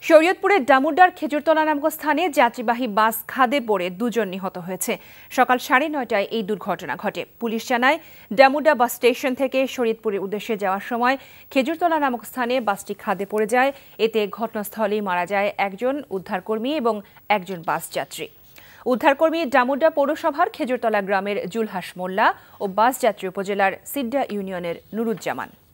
শরীয়তপুরের ডামুড্ডার খেজুরতলা নামক স্থানে যাত্রীবাহী বাস খাদে পড়ে দুজন নিহত হয়েছে। সকাল 9:30টায় এই দুর্ঘটনা ঘটে। পুলিশ জানায়, ডামুড্ডা বাস স্টেশন থেকে শরীয়তপুরের উদ্দেশ্যে যাওয়ার সময় খেজুরতলা নামক স্থানে বাসটি খাদে পড়ে যায়। এতে ঘটনাস্থলেই মারা যায় একজন উদ্ধারকর্মী এবং একজন বাস যাত্রী। উদ্ধারকর্মী ডামুড্ডা পৌরসভার খেজুরতলা গ্রামের জুলহাস মোল্লা ও বাস যাত্রী উপজেলার সিড্ডা ইউনিয়নের নুরুজ্জামান।